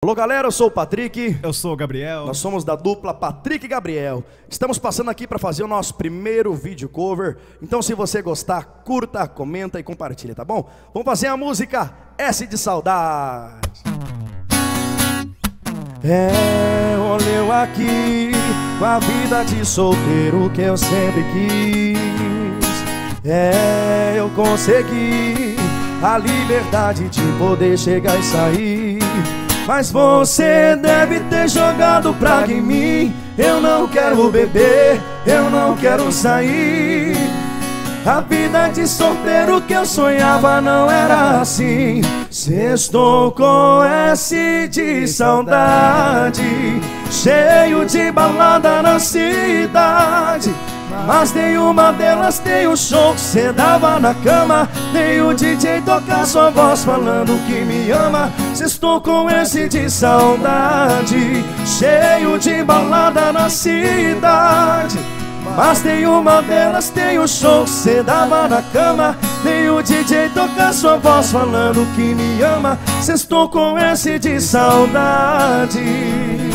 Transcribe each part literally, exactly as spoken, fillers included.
Alô galera, eu sou o Patrick. Eu sou o Gabriel. Nós somos da dupla Patrick e Gabriel. Estamos passando aqui para fazer o nosso primeiro vídeo cover. Então se você gostar, curta, comenta e compartilha, tá bom? Vamos fazer a música S de Saudade. É, olhou aqui com a vida de solteiro que eu sempre quis. É, eu consegui a liberdade de poder chegar e sair. Mas você deve ter jogado praga em mim. Eu não quero beber, eu não quero sair. A vida de solteiro que eu sonhava não era assim. Sextou com S de saudade, cheio de balada na cidade. Mas nenhuma delas tem o show que cê dava na cama, nem o D J tocar sua voz falando que me ama. Sextou com S de saudade, cheio de balada na cidade. Mas nenhuma delas tem o show que cê dava na cama, nem o D J tocar sua voz falando que me ama. Sextou com S de saudade.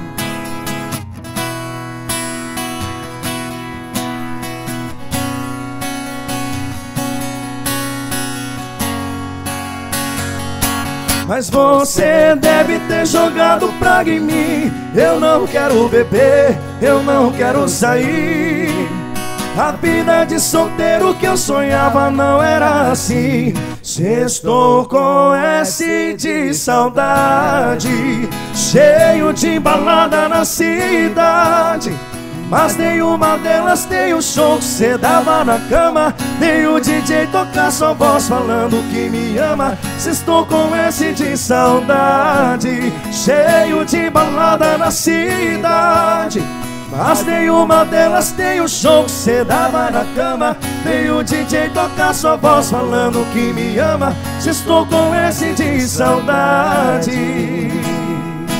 Mas você deve ter jogado praga em mim. Eu não quero beber, eu não quero sair. A vida de solteiro que eu sonhava não era assim. Sextou com S de saudade, cheio de balada na cidade. Mas nenhuma delas tem o show que cê dava na cama, nem o D J tocar sua voz falando que me ama. Sextou com S de saudade, cheio de balada na cidade. Mas nenhuma delas tem o show que cê dava na cama, nem o D J tocar sua voz falando que me ama. Sextou com S de saudade.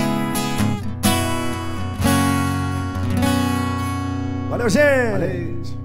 Valeu, gente! Valeu.